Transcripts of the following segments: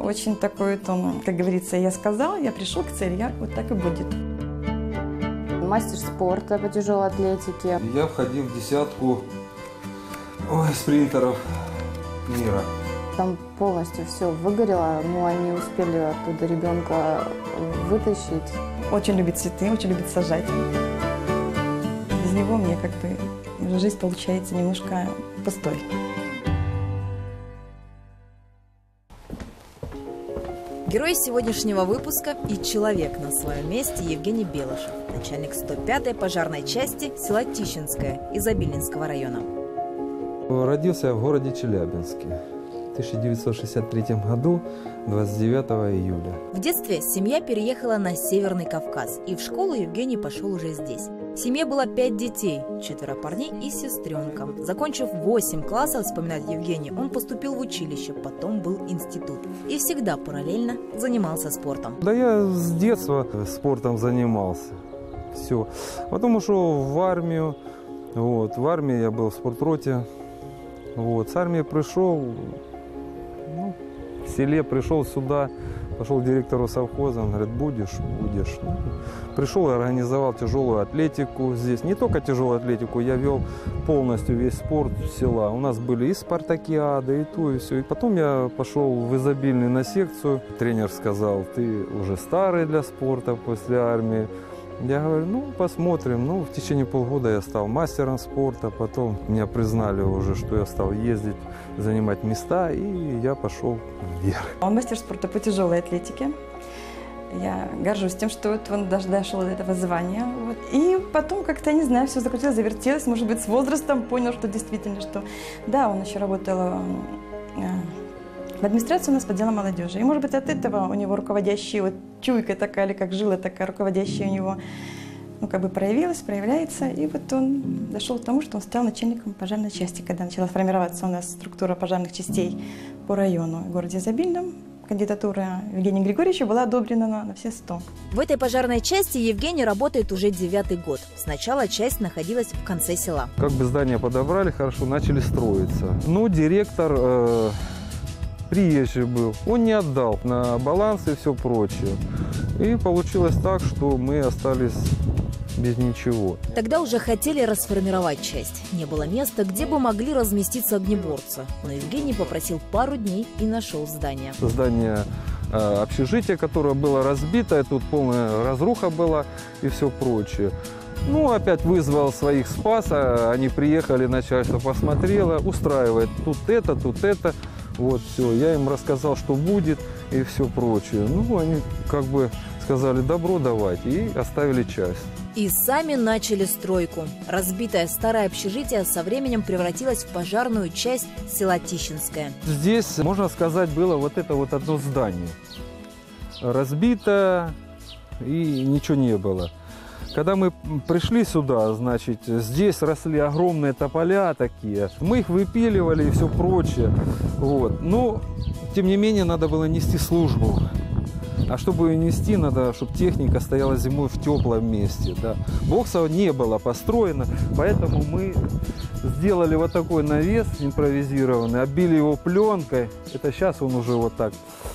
очень такой, как говорится, я сказал, я пришел к цели, вот так и будет. Мастер спорта по тяжелой атлетике. Я входил в десятку спринтеров мира. Там полностью все выгорело, но они успели оттуда ребенка вытащить. Очень любит цветы, очень любит сажать. Без него мне жизнь получается немножко пустой. Герой сегодняшнего выпуска и человек на своем месте Евгений Белышев, начальник 105-й пожарной части села Тищенское Изобильнинского района. Родился я в городе Челябинске в 1963 году, 29 июля. В детстве семья переехала на Северный Кавказ, и в школу Евгений пошел уже здесь. В семье было 5 детей, 4 парней и сестренка. Закончив 8 классов, вспоминает Евгений, он поступил в училище, потом был институт. И всегда параллельно занимался спортом. Да я с детства спортом занимался. Все. Потом ушел в армию. В армии я был в спортроте. С армии пришел, в селе пришел сюда, пошел к директору совхоза, он говорит, будешь. Пришел и организовал тяжелую атлетику здесь. Не только тяжелую атлетику, я вел полностью весь спорт села. У нас были и спартакиады, и то, и все. И потом я пошел в Изобильный на секцию. Тренер сказал, ты уже старый для спорта после армии. Я говорю, посмотрим. В течение полгода я стал мастером спорта, потом меня признали уже, что я стал ездить, занимать места, и я пошел вверх. Он мастер спорта по тяжелой атлетике. Я горжусь тем, что он даже дошел до этого звания. И потом как-то, не знаю, все закрутилось, завертелось, может быть, с возрастом понял, что действительно, да, он еще работал в администрации у нас по делам молодежи. И, может быть, от этого у него руководящая чуйка такая, или как жила такая руководящая у него, проявляется. И он дошел к тому, что он стал начальником пожарной части, когда начала формироваться у нас структура пожарных частей по району в городе Изобильном. Кандидатура Евгения Григорьевича была одобрена на все 100. В этой пожарной части Евгений работает уже 9-й год. Сначала часть находилась в конце села. Здание подобрали хорошо, начали строиться. Директор приезжий был, он не отдал на баланс и все прочее. И получилось так, что мы остались без ничего. Тогда уже хотели расформировать часть. Не было места, где бы могли разместиться огнеборцы. Но Евгений попросил пару дней и нашел здание. Здание общежития, которое было разбито, тут полная разруха была и все прочее. Опять вызвал своих спаса, они приехали, начальство посмотрело, устраивает тут это. Все, я им рассказал, что будет и все прочее. Они сказали, добро давать, и оставили часть. И сами начали стройку. Разбитое старое общежитие со временем превратилось в пожарную часть села Тищенское. Здесь, можно сказать, было это одно здание. Разбито, и ничего не было. Когда мы пришли сюда, здесь росли огромные тополя такие. Мы их выпиливали и все прочее. Но, тем не менее, надо было нести службу. А чтобы ее нести, надо, чтобы техника стояла зимой в теплом месте. Да. Бокса не было построено, поэтому мы сделали такой навес импровизированный, оббили его пленкой. Это сейчас он уже так.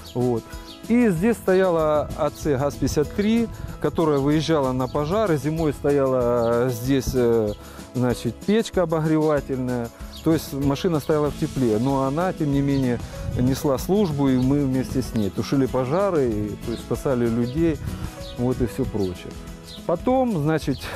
И здесь стояла АЦ ГАЗ-53, которая выезжала на пожары. Зимой стояла здесь, печка обогревательная. То есть машина стояла в тепле, но она, тем не менее, несла службу, и мы вместе с ней тушили пожары, спасали людей, и все прочее. Потом,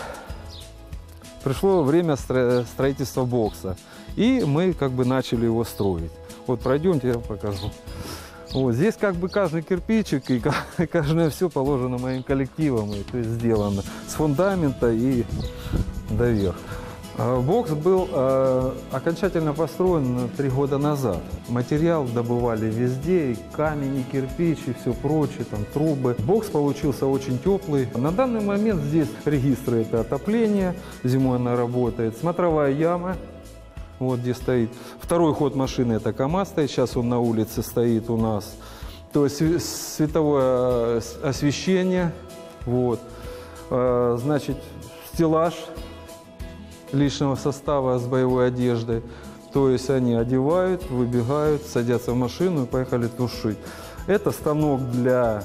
пришло время строительства бокса, и мы начали его строить. Пройдемте, я вам покажу. Здесь каждый кирпичик и каждое все положено моим коллективом, и то есть сделано с фундамента и до верха. Бокс был окончательно построен 3 года назад. Материал добывали везде, и камень, и кирпич, и все прочее, трубы. Бокс получился очень теплый. На данный момент здесь регистры – это отопление, зимой она работает, смотровая яма. Где стоит. Второй ход машины – это КАМАЗ стоит, сейчас он на улице стоит у нас. То есть световое освещение, стеллаж личного состава с боевой одеждой. То есть они одевают, выбегают, садятся в машину и поехали тушить. Это станок для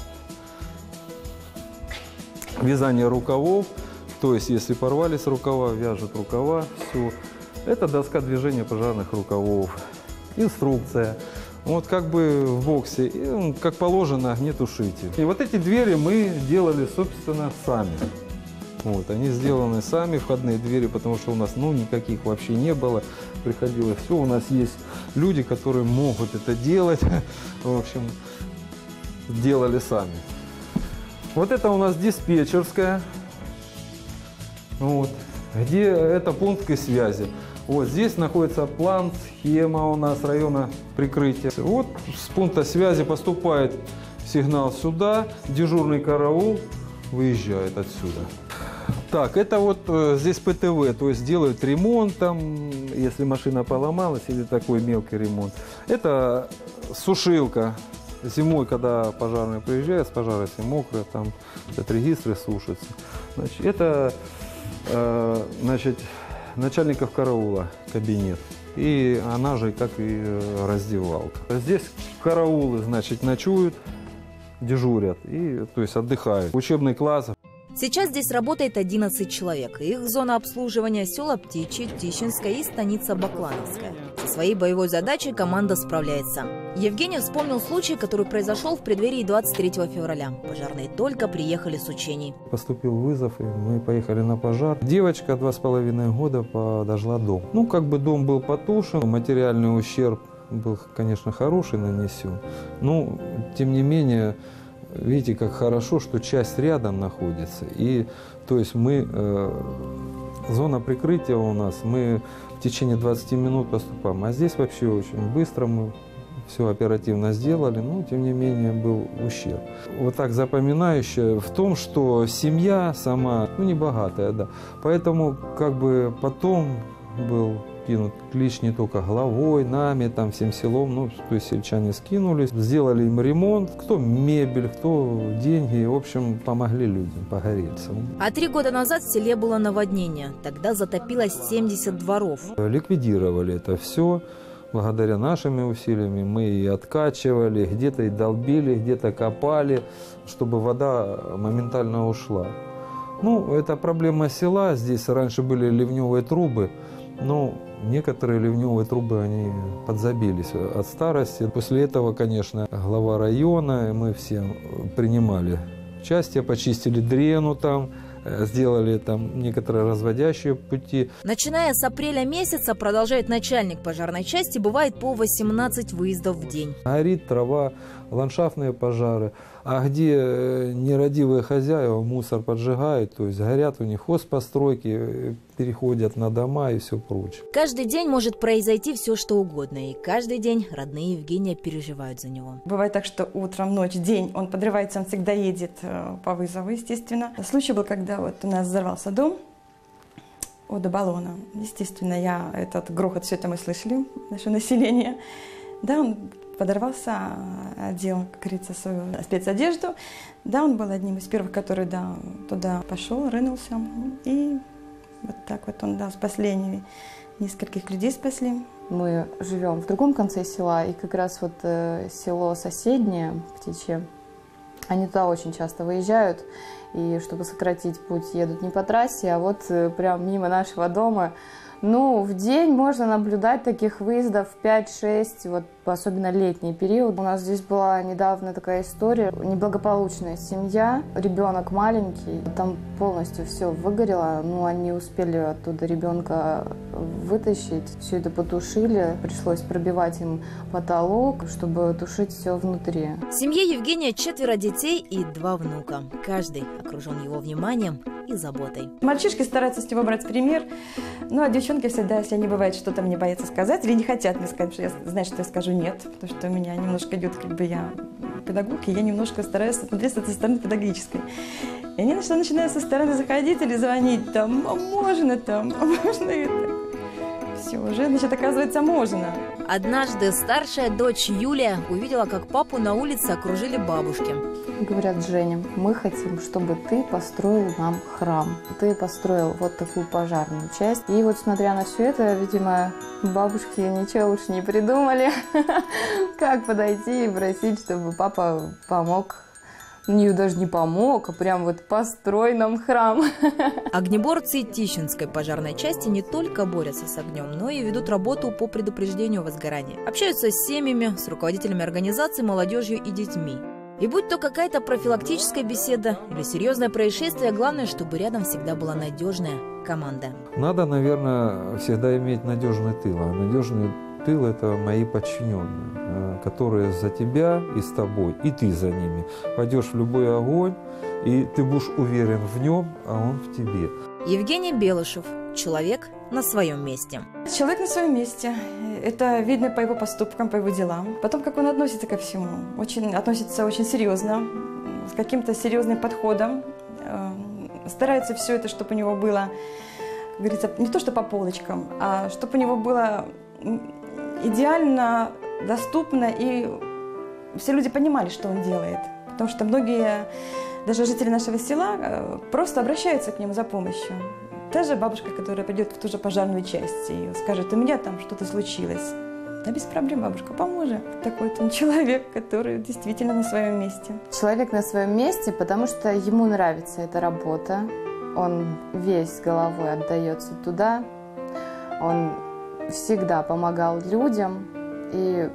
вязания рукавов. То есть, если порвались рукава, вяжут рукава, все. Это доска движения пожарных рукавов. Инструкция. Вот как бы в боксе, и, как положено, огнетушитель. И вот эти двери мы делали, собственно, сами. Вот, они сделаны сами, входные двери, потому что у нас никаких вообще не было. Приходилось все. У нас есть люди, которые могут это делать. В общем, делали сами. Вот это у нас диспетчерская. Вот, где это пункты связи. Вот здесь находится план, схема у нас района прикрытия. Вот с пункта связи поступает сигнал сюда, дежурный караул выезжает отсюда. Так, это вот здесь ПТВ, то есть делают ремонт там, если машина поломалась или такой мелкий ремонт. Это сушилка. Зимой, когда пожарные приезжают, с пожара все мокрые, там этот регистры сушатся. Значит, это начальников караула кабинет. И она же как и раздевалка. Здесь караулы, значит, ночуют, дежурят и, то есть, отдыхают. Учебный класс. Сейчас здесь работает 11 человек. Их зона обслуживания – села Птичьи, Тищинская и станица Баклановская. Со своей боевой задачей команда справляется. Евгений вспомнил случай, который произошел в преддверии 23 февраля. Пожарные только приехали с учений. Поступил вызов, и мы поехали на пожар. Девочка 2,5 года подожгла дом. Как бы дом был потушен, материальный ущерб был, конечно, хороший нанесен. Но, тем не менее, видите, как хорошо, что часть рядом находится. И, то есть, зона прикрытия у нас, мы в течение 20 минут поступаем. А здесь вообще очень быстро мы все оперативно сделали, но, тем не менее, был ущерб. Вот так запоминающее в том, что семья сама, не богатая, да. Поэтому, как бы, потом был кинут клич не только главой, нами, там, всем селом, то есть сельчане скинулись, сделали им ремонт, кто мебель, кто деньги, в общем, помогли людям, погорельцам. А 3 года назад в селе было наводнение, тогда затопилось 70 дворов. Ликвидировали это все, благодаря нашими усилиями, мы и откачивали, где-то и долбили, где-то копали, чтобы вода моментально ушла. Это проблема села, здесь раньше были ливневые трубы, но некоторые ливневые трубы, они подзабились от старости. После этого, конечно, глава района, мы все принимали участие, почистили дрену там, сделали там некоторые разводящие пути. Начиная с апреля месяца, продолжает начальник пожарной части, бывает по 18 выездов в день. Горит трава, ландшафтные пожары. А где нерадивые хозяева мусор поджигают, то есть горят у них хозпостройки, переходят на дома и все прочее. Каждый день может произойти все, что угодно. И каждый день родные Евгения переживают за него. Бывает так, что утром, ночь, день он подрывается, он всегда едет по вызову, естественно. Случай был, когда вот у нас взорвался дом у баллона. Естественно, этот грохот, все это мы слышали, наше население. Да, он подорвался, одел, как говорится, свою спецодежду. Да, он был одним из первых, который туда пошел, рынулся. И вот так вот он спасли, нескольких людей спасли. Мы живем в другом конце села, и как раз вот село соседнее, Птичье, они туда очень часто выезжают, и чтобы сократить путь, едут не по трассе, а вот прям мимо нашего дома. В день можно наблюдать таких выездов 5-6, вот особенно летний период. У нас здесь была недавно такая история. Неблагополучная семья, ребенок маленький, там полностью все выгорело. Они успели оттуда ребенка вытащить, все это потушили. Пришлось пробивать им потолок, чтобы тушить все внутри. В семье Евгения 4 детей и 2 внука. Каждый окружен его вниманием и заботой. Мальчишки стараются с него брать пример, а девчонки всегда, если они бывает что-то мне боятся сказать или не хотят мне сказать, что я знаю, что я скажу нет, потому что у меня немножко идет, я педагог, и я немножко стараюсь смотреть с этой стороны педагогической. И они начинают со стороны заходить или звонить, а можно это. Все, уже, оказывается, можно. Однажды старшая дочь Юлия увидела, как папу на улице окружили бабушки. говорят: Женя, мы хотим, чтобы ты построил нам храм. Ты построил вот такую пожарную часть. И вот смотря на все это, видимо, бабушки ничего лучше не придумали, как подойти и просить, чтобы папа помог. Мне даже не помог, а прям вот построй нам храм. Огнеборцы Тищинской пожарной части не только борются с огнем, но и ведут работу по предупреждению возгорания. Общаются с семьями, с руководителями организаций, молодежью и детьми. И будь то какая-то профилактическая беседа или серьезное происшествие, главное, чтобы рядом всегда была надежная команда. Надо, наверное, всегда иметь надежный тыл. А надежный тыл – это мои подчиненные, которые за тебя и с тобой, и ты за ними. Пойдешь в любой огонь, и ты будешь уверен в нем, а он в тебе. Евгений Белышев. Человек на своем месте. Человек на своем месте. Это видно по его поступкам, по его делам. Потом, как он относится ко всему. Относится очень серьезно, с каким-то серьезным подходом. Старается все это, чтобы у него было, как говорится, не то что по полочкам, а чтобы у него было идеально, доступно, и все люди понимали, что он делает. Потому что многие, даже жители нашего села, просто обращаются к нему за помощью. Та же бабушка, которая придет в ту же пожарную часть и скажет: у меня там что-то случилось. Да без проблем, бабушка поможет. Такой он человек, который действительно на своем месте. Человек на своем месте, потому что ему нравится эта работа. Он весь головой отдается туда. Он всегда помогал людям. И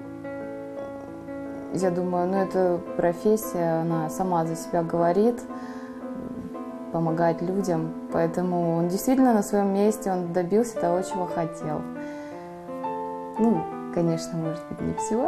я думаю, эта профессия, она сама за себя говорит. Помогать людям, поэтому он действительно на своем месте, он добился того, чего хотел. Конечно, может быть, не всего.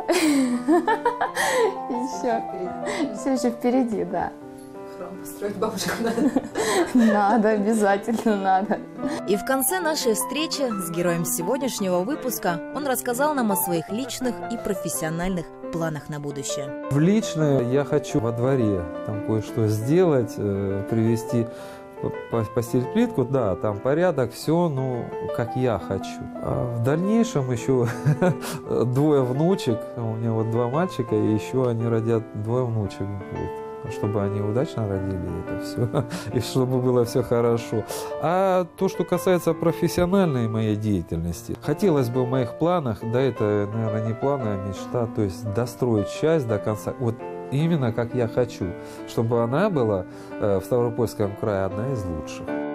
Все еще впереди, да. Храм построить бабушку надо. Надо, обязательно надо. И в конце нашей встречи с героем сегодняшнего выпуска он рассказал нам о своих личных и профессиональных планах на будущее. В личное я хочу во дворе там кое-что сделать, привести, постелить плитку, да, там порядок, все, как я хочу. А в дальнейшем еще 2 внучек, у меня вот 2 мальчика, и еще они родят 2 внучек будет. Чтобы они удачно родили это все, и чтобы было все хорошо. А то, что касается профессиональной моей деятельности, хотелось бы в моих планах, да, это, наверное, не планы, а мечта, то есть достроить часть до конца, вот именно как я хочу, чтобы она была в Ставропольском крае одна из лучших.